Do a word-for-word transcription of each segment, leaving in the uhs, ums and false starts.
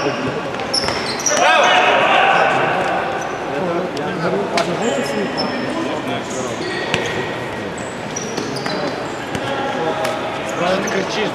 Ты кричишь.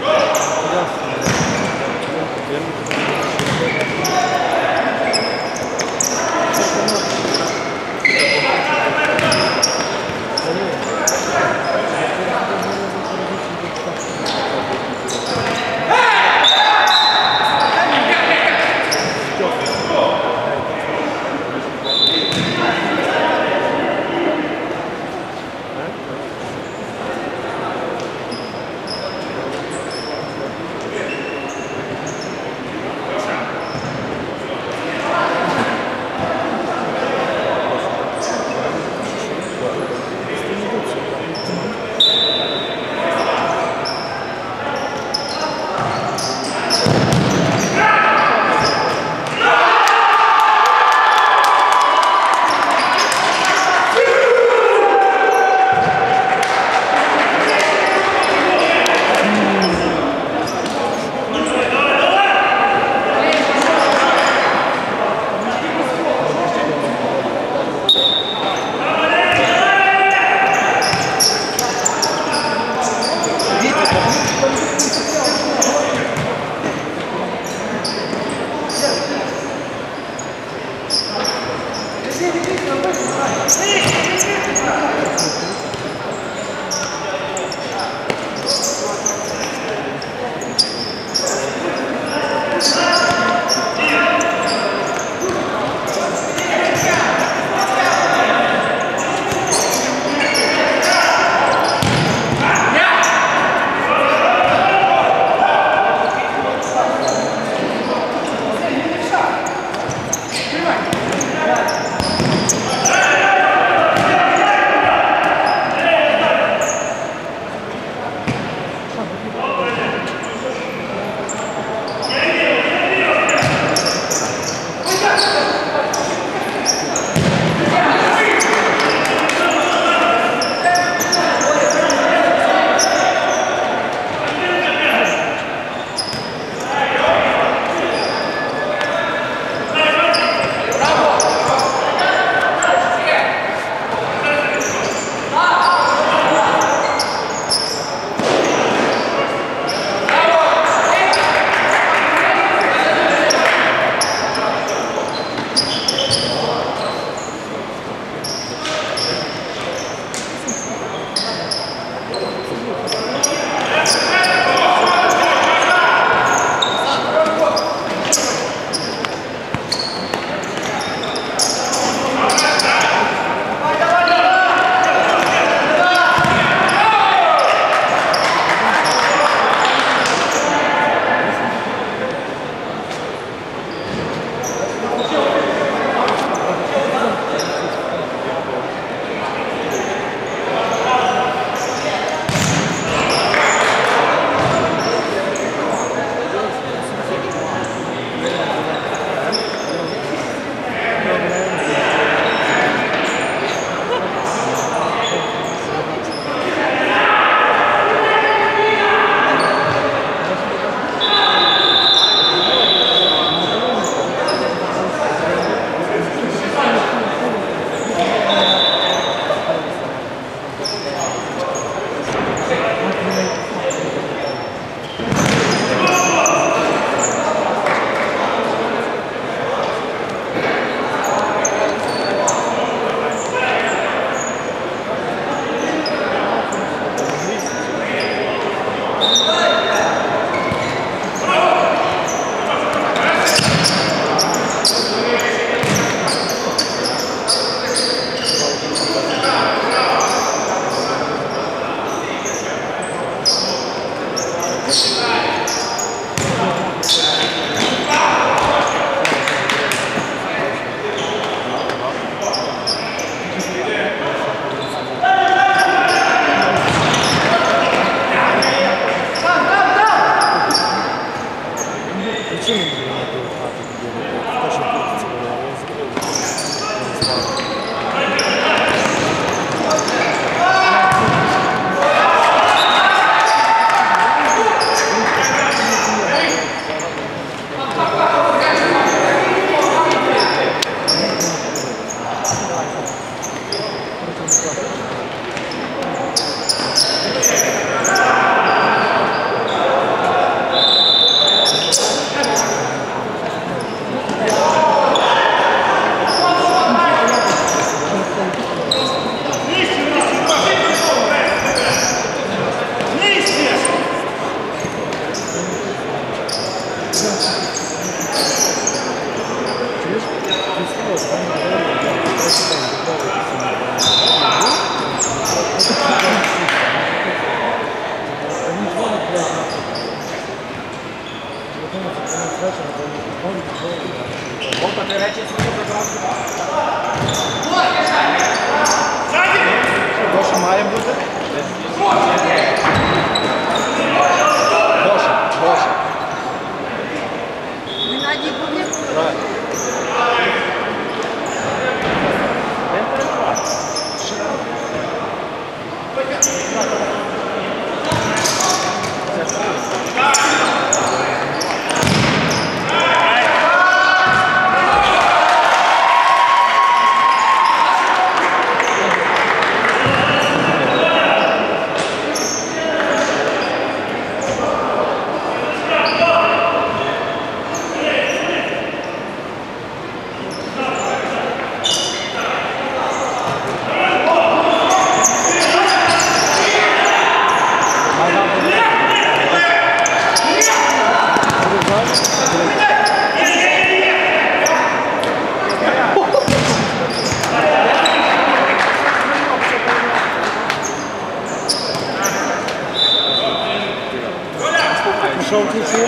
Опа, ти речі свої забрав. Гоша має бути? Гоша, Гоша. Геннадій буде? Так. Пішов ключі.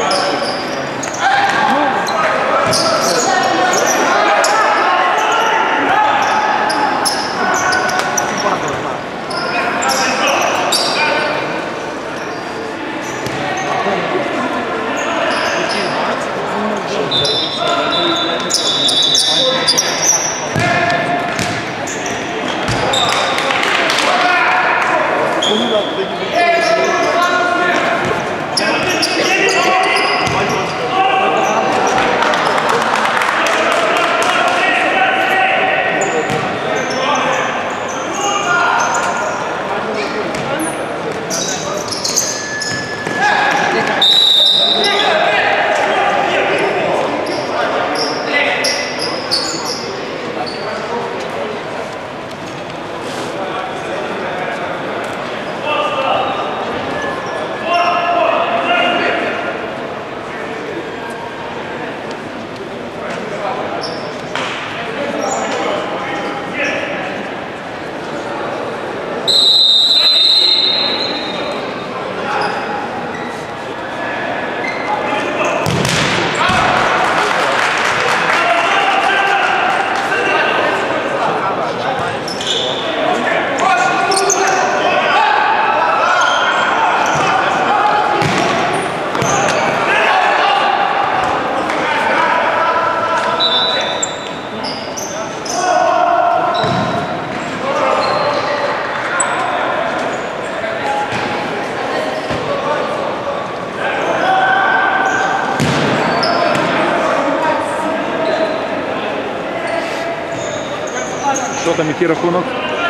Що там, який рахунок?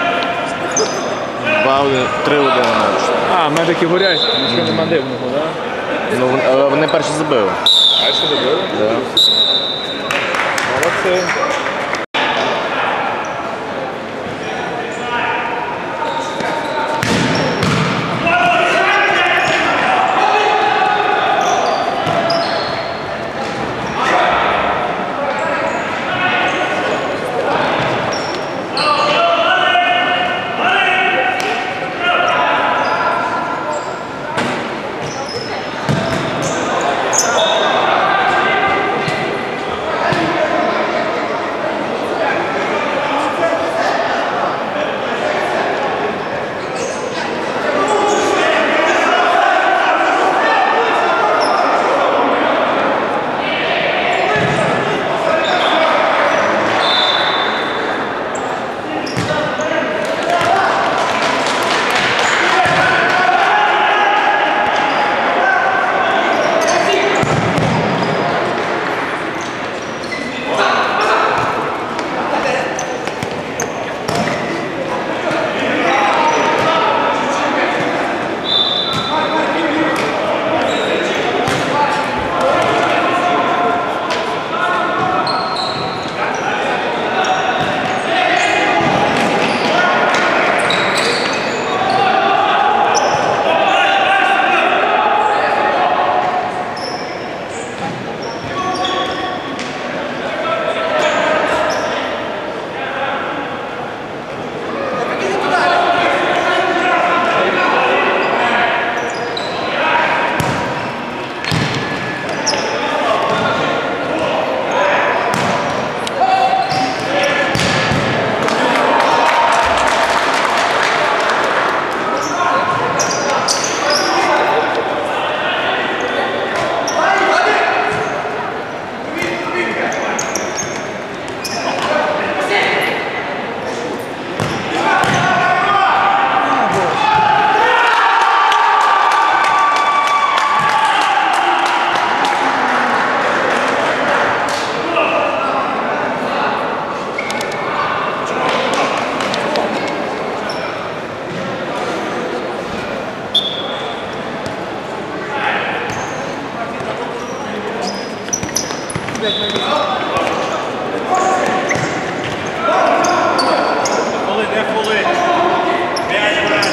три один. А, медики горять, нічого нема дивного, так? Ну, але вони перші забили. А що забили? Да. Молодці. п'ять на вісім. Коли, де коли? П'ять вперед.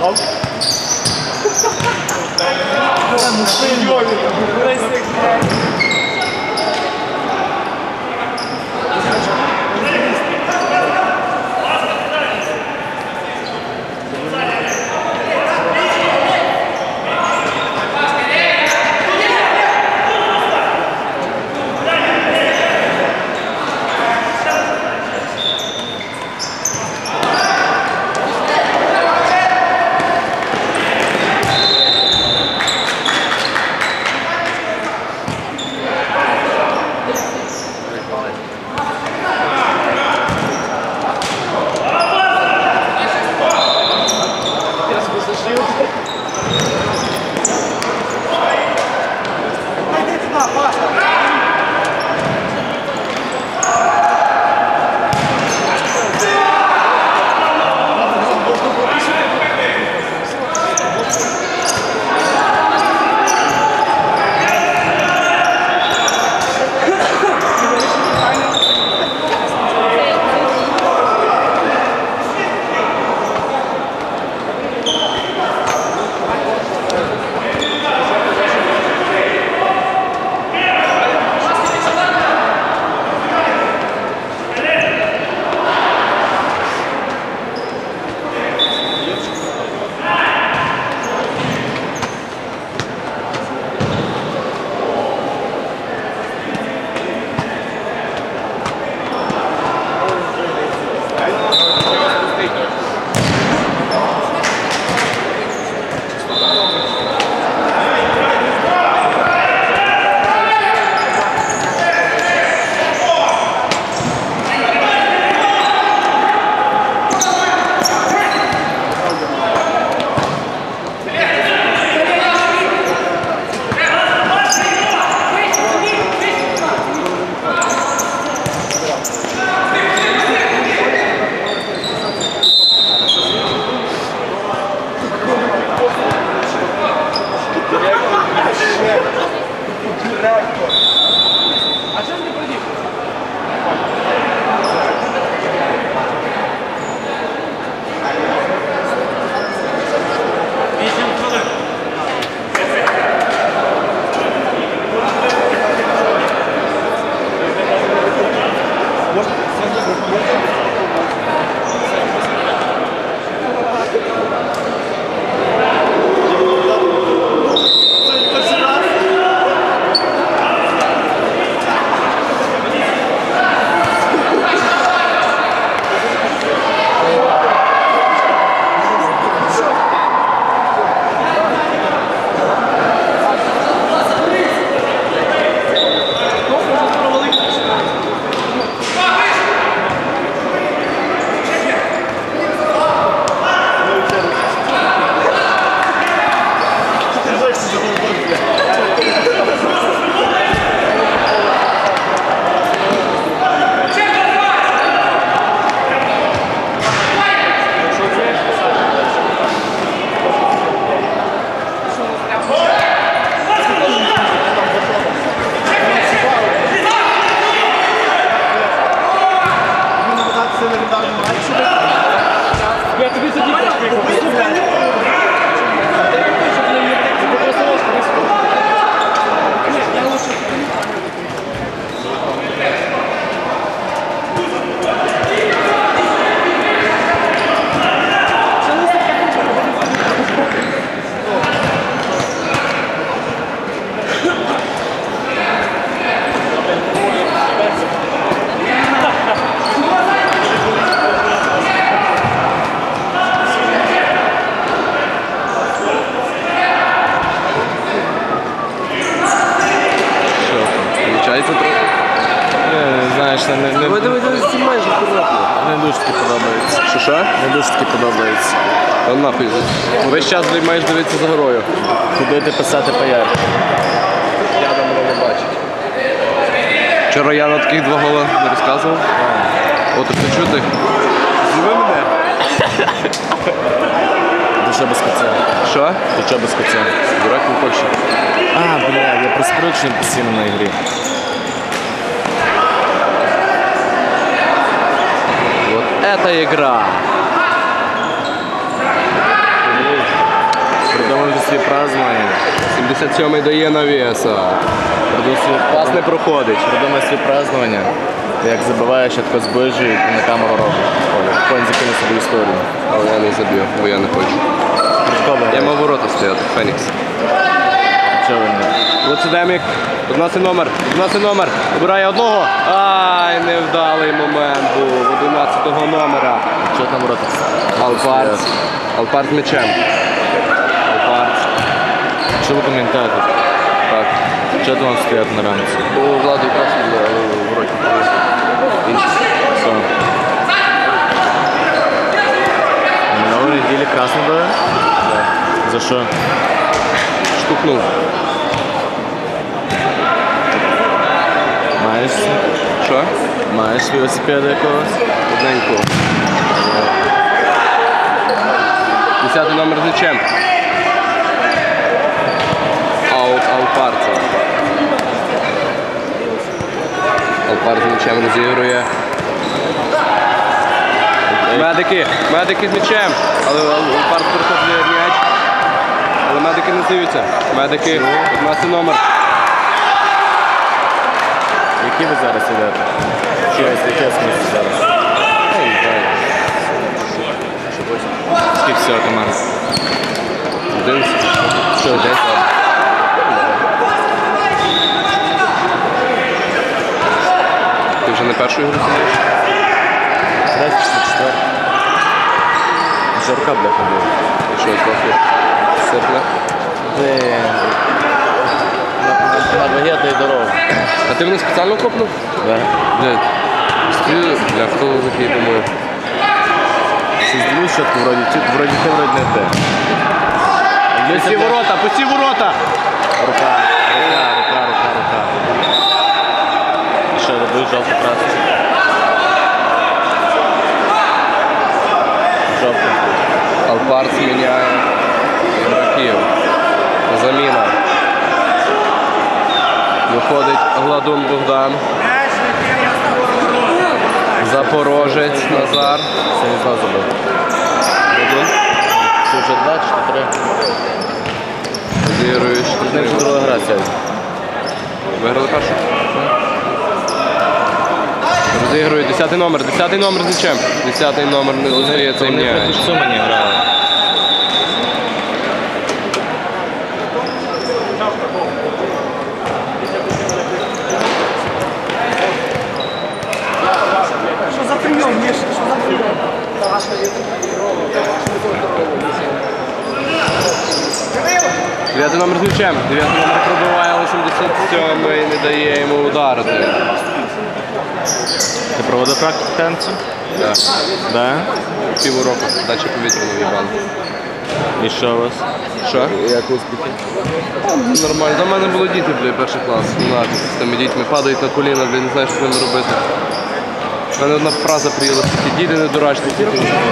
Знаєш, не, не, Ви дивитесь ці майже акуратно. не дуже таки подобається. Що що? Не дуже таки подобається. Та нахуй. Весь час маєш дивитися за горою. Ходити писати паяр. Я там мене не бачить. Вчора я на таких два гола не розказував. От ти чути. Зніми мене. Душа без коця. Що? Душа без коця. Дурак не хоче. А, бля, я прискручений постійно на ігрі. Вот это игра. празднує. сімдесят сьомий дає навіса. Пас не проходить. Придумай свій празднування. Як забиваєш, я тако зближую і на камеру робиш. Конь закине собі історію. Але я не заб'ю, бо я не хочу. Я мав ворота стояти, Фенікс. Чого ви не? Луцидемік, одинадцятий номер, одинадцятий номер, вибирає одного. Ай, невдалий момент був одинадцятого номера. Чого там рота? Алпарц. Алпарц м'ячем. Алпарц. Що ви коментуєте? Так. Чого там стоять на рамці? У Влади якраз буде в роті. Інший. Що? Минулої неділі красний дали? За що? Штукнув. Маєш? Що? Маєш велосипеда якогось? Одненько. Десятий номер з м'ячем. Аут Алпарца. Алпарц з м'ячем розігрує. Медики, медики з м'ячем. Але Алпарц перехоплює м'яч. Але медики не здаються. Медики, одинадцятий номер. Які ви зараз йдете? Що ви яке смієте зараз? Скільки всього команд? одинадцять. Що, десь? Ти вже не першу ігру сидиш? Третій чи четвертий? Жарка, бляха, була. І що, трохи сипне? Де? На багета і дорогу. А ти мене спеціально копнув? Да? Блядь. Стою, бля, хто такий думаю? Щось дивлюсь, що ти вроді, ти вроді ти вроді не те. Пусті ворота, пусті ворота! Рука, рука, рука, рука, рука. І що, робиш жовту краску? Жовту. Алпарц міняє ігроків. Заміна. Виходить Гладун Богдан. Запорожець Назар. Це не знав забив. Гладун. Це вже два чи три? Розігруєш. З ним вже друга гра сьогодні. Виграли першу? Розігрує десятий номер, десятий номер з м'ячем. Десятий номер не достає цей Вони м'яч. проти Сумані грали. Що за прийом, Міша? Що за прийом? Дев'ятий номер з м'ячем. Дев'ятий номер пробиває, але сімдесят сьомий не дає йому ударити. Ти проводив практику танцю? Так. Да? Півроку. Дача повітряно в'їбали. І що у вас? Що? Як успіхи? Нормально. До мене були діти, бля, перший клас. Нафіг з тими дітьми. Падають на коліна, бля, не знаєш, що з ними робити. У мене одна фраза приїла, такі діти недорачні, діти не знаю.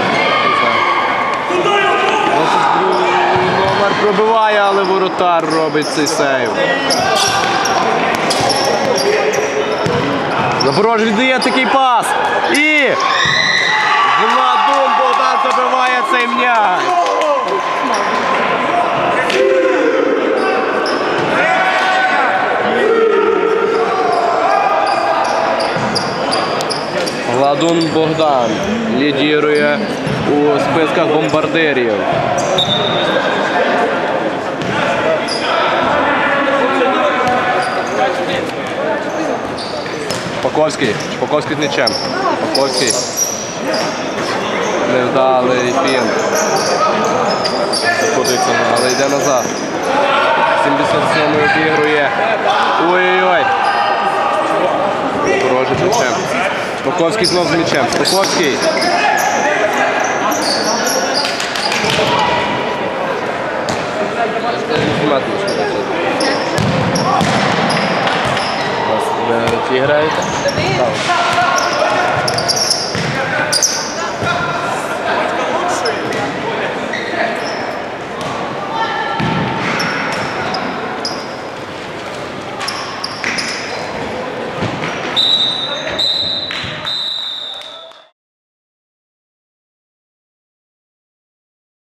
двадцять другий номер пробиває, але воротар робить цей сейв. Запорож віддає такий пас. І Гладун Богдан забиває цей м'яч. Гладун Богдан лідірує у списках бомбардирів. Шпаковський. Шпаковський з м'ячем. Шпаковський. Невдалий фінт. Заходиться на... Але йде назад. сімдесят сьомий обігрує. Ой-ой-ой. Запорожець з м'ячем. Шпаковський знов з м'ячем. Шпаковський. Ви на ті граєте? Так.